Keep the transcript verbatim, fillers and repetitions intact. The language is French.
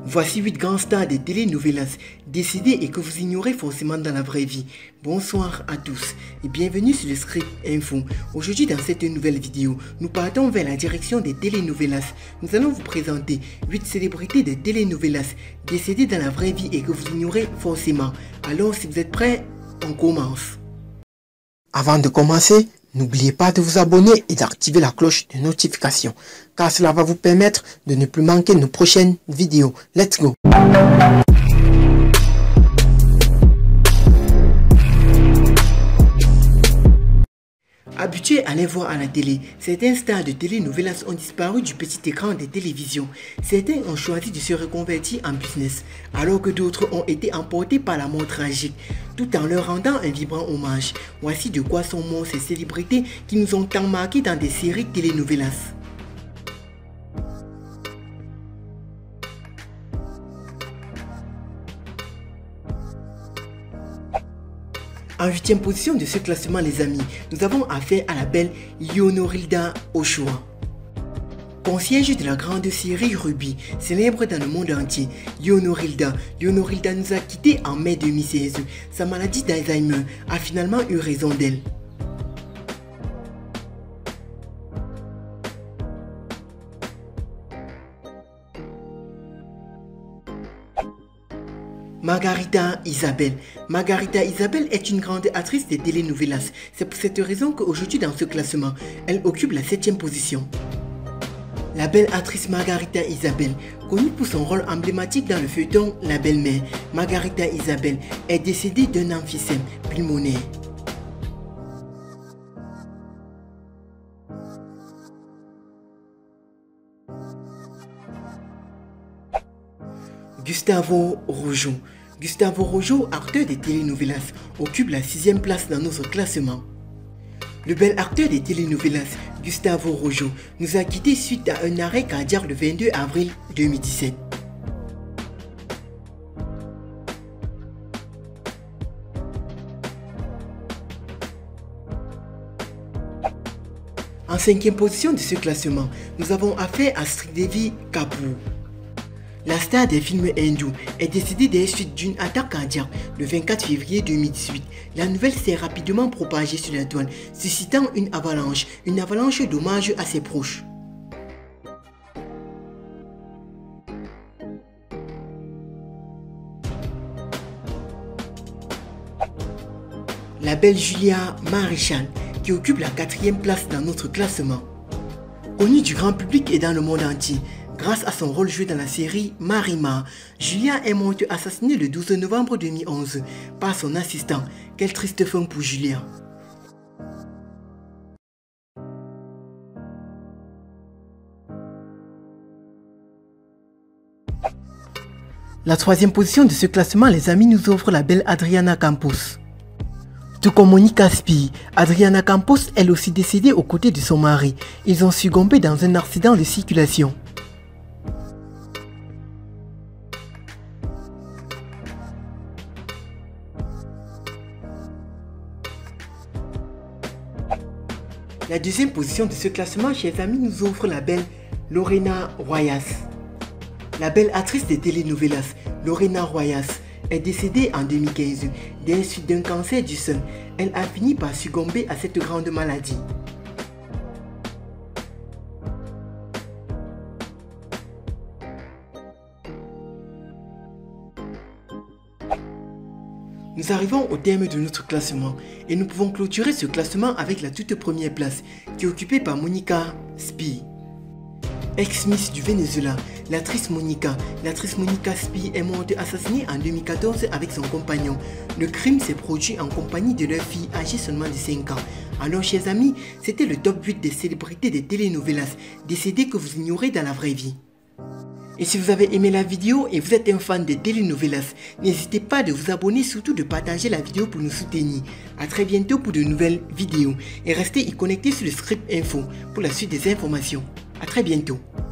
Voici huit grands stars des telenovelas décédés et que vous ignorez forcément dans la vraie vie. Bonsoir à tous et bienvenue sur le Script Info. Aujourd'hui dans cette nouvelle vidéo, nous partons vers la direction des telenovelas. Nous allons vous présenter huit célébrités des telenovelas décédées dans la vraie vie et que vous ignorez forcément. Alors si vous êtes prêts, on commence. Avant de commencer, n'oubliez pas de vous abonner et d'activer la cloche de notification, car cela va vous permettre de ne plus manquer nos prochaines vidéos. Let's go! Habitués à les voir à la télé, certains stars de telenovelas ont disparu du petit écran des télévisions. Certains ont choisi de se reconvertir en business, alors que d'autres ont été emportés par la mort tragique, tout en leur rendant un vibrant hommage. Voici de quoi sont morts ces célébrités qui nous ont tant marqués dans des séries telenovelas. En huitième position de ce classement les amis, nous avons affaire à la belle Leonorilda Ochoa. Concierge de la grande série Ruby, célèbre dans le monde entier, Leonorilda. Leonorilda nous a quittés en mai deux mille seize. Sa maladie d'Alzheimer a finalement eu raison d'elle. Margarita Isabelle. Margarita Isabelle est une grande actrice des telenovelas. C'est pour cette raison qu'aujourd'hui dans ce classement, elle occupe la septième position. La belle actrice Margarita Isabelle, connue pour son rôle emblématique dans le feuilleton La Belle-Mère, Margarita Isabelle est décédée d'un emphysème pulmonaire. Gustavo Rojo. Gustavo Rojo, acteur des telenovelas, occupe la sixième place dans notre classement. Le bel acteur des telenovelas, Gustavo Rojo, nous a quittés suite à un arrêt cardiaque le vingt-deux avril deux mille dix-sept. En cinquième position de ce classement, nous avons affaire à Sridevi Kapoor. La star des films hindous est décédée des suites d'une attaque cardiaque le vingt-quatre février deux mille dix-huit. La nouvelle s'est rapidement propagée sur la toile, suscitant une avalanche, une avalanche d'hommages à ses proches. La belle Julia Marichal, qui occupe la quatrième place dans notre classement. Connue du grand public et dans le monde entier, grâce à son rôle joué dans la série Marimar, Julia est morte assassinée le douze novembre deux mille onze par son assistant. Quelle triste fin pour Julia. La troisième position de ce classement, les amis, nous offre la belle Adriana Campos. Tout comme Monica Spee, Adriana Campos, elle aussi décédée aux côtés de son mari. Ils ont succombé dans un accident de circulation. La deuxième position de ce classement, chers amis, nous offre la belle Lorena Royas. La belle actrice des telenovelas, Lorena Royas, est décédée en deux mille quinze des suites d'un cancer du sein. Elle a fini par succomber à cette grande maladie. Nous arrivons au terme de notre classement et nous pouvons clôturer ce classement avec la toute première place qui est occupée par Monica Spee. Ex-Miss du Venezuela, l'actrice Monica, l'actrice Monica Spee est morte assassinée en deux mille quatorze avec son compagnon. Le crime s'est produit en compagnie de leur fille âgée seulement de cinq ans. Alors chers amis, c'était le top huit des célébrités des telenovelas décédées que vous ignorez dans la vraie vie. Et si vous avez aimé la vidéo et vous êtes un fan des telenovelas, n'hésitez pas de vous abonner, surtout de partager la vidéo pour nous soutenir. A très bientôt pour de nouvelles vidéos et restez y connectés sur le Script Info pour la suite des informations. A très bientôt.